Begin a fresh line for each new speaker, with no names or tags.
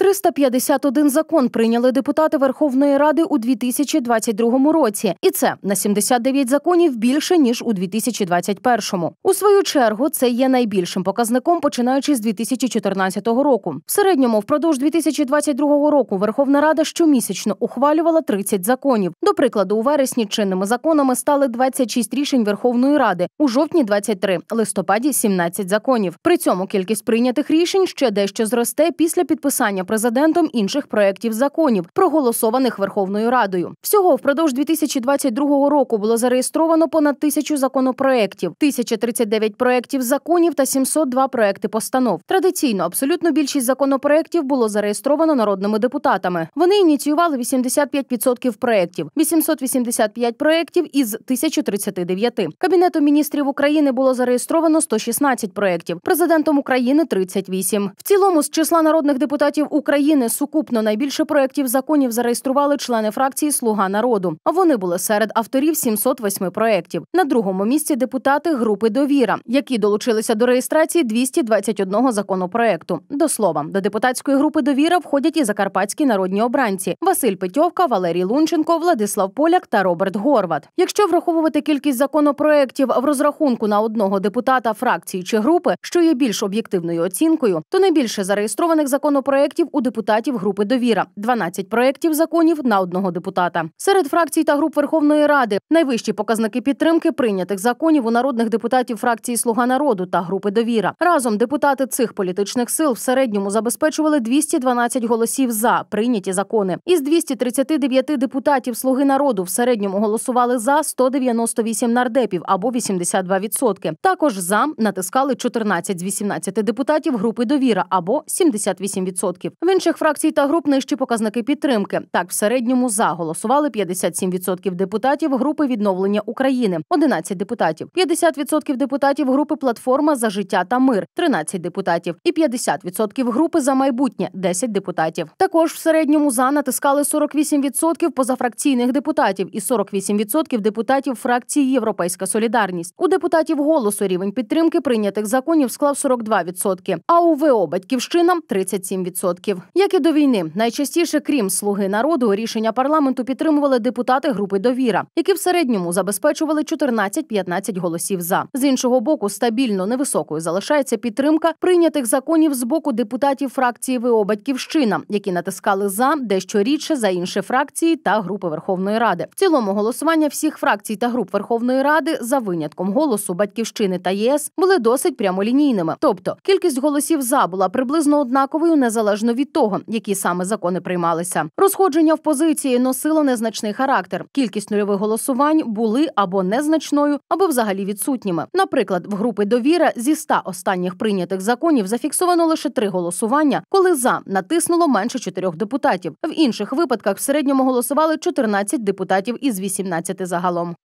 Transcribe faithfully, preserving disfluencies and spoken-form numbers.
триста п'ятдесят один закон прийняли депутати Верховної Ради у дві тисячі двадцять другому році. І це на сімдесят дев'ять законів більше, ніж у дві тисячі двадцять першому. У свою чергу, це є найбільшим показником, починаючи з дві тисячі чотирнадцятого року. В середньому, впродовж дві тисячі двадцять другого року Верховна Рада щомісячно ухвалювала тридцять законів. До прикладу, у вересні чинними законами стали двадцять шість рішень Верховної Ради, у жовтні – двадцять три, листопаді – сімнадцять законів. При цьому кількість прийнятих рішень ще дещо зросте після підписання президентом інших проєктів законів, проголосованих Верховною Радою. Всього впродовж дві тисячі двадцять другого року було зареєстровано понад тисячу законопроєктів, тисяча тридцять дев'ять проєктів законів та сімсот два проєкти постанов. Традиційно абсолютну більшість законопроєктів було зареєстровано народними депутатами. Вони ініціювали вісімдесят п'ять відсотків проєктів, вісімсот вісімдесят п'ять проєктів із тисячі тридцяти дев'яти. Кабінетом міністрів України було зареєстровано сто шістнадцять проєктів, президентом України – тридцять вісім. В цілому, з числа народних депутатів України сукупно найбільше проєктів законів зареєстрували члени фракції «Слуга народу». Вони були серед авторів сімсот восьми проєктів. На другому місці депутати групи «Довіра», які долучилися до реєстрації двісті двадцять одного законопроєкту. До слова, до депутатської групи «Довіра» входять і закарпатські народні обранці – Василь Петьовка, Валерій Лунченко, Владислав Поляк та Роберт Горват. Якщо враховувати кількість законопроєктів в розрахунку на одного депутата фракції чи групи, що є більш об'єктивною оцінкою, то найбільше зареєстрованих законопроєктів у депутатів групи «Довіра» – дванадцять проєктів законів на одного депутата. Серед фракцій та груп Верховної Ради найвищі показники підтримки прийнятих законів у народних депутатів фракції «Слуга народу» та групи «Довіра». Разом депутати цих політичних сил в середньому забезпечували двісті дванадцять голосів за прийняті закони. Із двохсот тридцяти дев'яти депутатів «Слуги народу» в середньому голосували за сто дев'яносто вісім нардепів або вісімдесят два відсотки. Також за натискали чотирнадцять з вісімнадцяти депутатів групи «Довіра» або сімдесят вісім відсотків. В інших фракцій та груп нижчі показники підтримки. Так, в середньому за голосували п'ятдесят сім відсотків депутатів групи «Відновлення України» – одинадцять депутатів, п'ятдесят відсотків депутатів групи «Платформа за життя та мир» – тринадцять депутатів і п'ятдесят відсотків групи «За майбутнє» – десять депутатів. Також в середньому за натискали сорок вісім відсотків позафракційних депутатів і сорок вісім відсотків депутатів фракції «Європейська солідарність». У депутатів «Голосу» рівень підтримки прийнятих законів склав сорок два відсотки, а у ВО «Батьківщина» – тридцять сім відсотків. Як і до війни, найчастіше, крім «Слуги народу», рішення парламенту підтримували депутати групи «Довіра», які в середньому забезпечували чотирнадцять - п'ятнадцять голосів за. З іншого боку, стабільно невисокою залишається підтримка прийнятих законів з боку депутатів фракції ВО «Батьківщина», які натискали за дещо рідше за інші фракції та групи Верховної Ради. В цілому голосування всіх фракцій та груп Верховної Ради, за винятком «Голосу», «Батьківщини» та ЄС, були досить прямолінійними. Тобто, кількість голосів за була приблизно однаковою незалежно від того, які саме закони приймалися. Розходження в позиції носило незначний характер. Кількість нульових голосувань були або незначною, або взагалі відсутніми. Наприклад, в групи «Довіра» зі ста останніх прийнятих законів зафіксовано лише три голосування, коли «за» натиснуло менше чотирьох депутатів. В інших випадках в середньому голосували чотирнадцять депутатів із вісімнадцяти загалом.